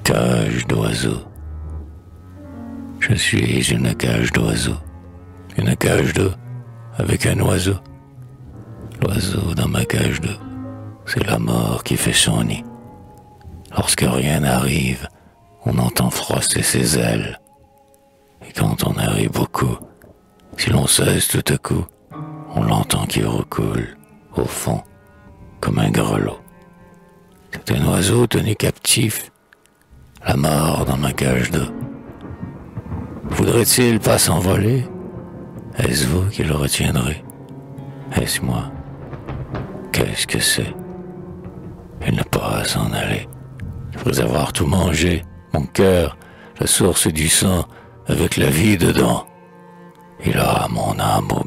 cage d'oiseaux. Je suis une cage d'oiseaux. Une cage d'eau avec un oiseau. L'oiseau dans ma cage d'eau, c'est la mort qui fait son nid. Lorsque rien n'arrive, on entend froisser ses ailes. Et quand on arrive beaucoup, si l'on cesse tout à coup, on l'entend qui recoule, au fond, comme un grelot. C'est un oiseau tenu captif, la mort dans ma cage d'eau. Voudrait-il pas s'envoler? Est-ce vous qui le retiendrez? Est-ce moi? Qu'est-ce que c'est? Il n'a pas à s'en aller. Après avoir tout mangé, mon cœur, la source du sang, avec la vie dedans, il a mon âme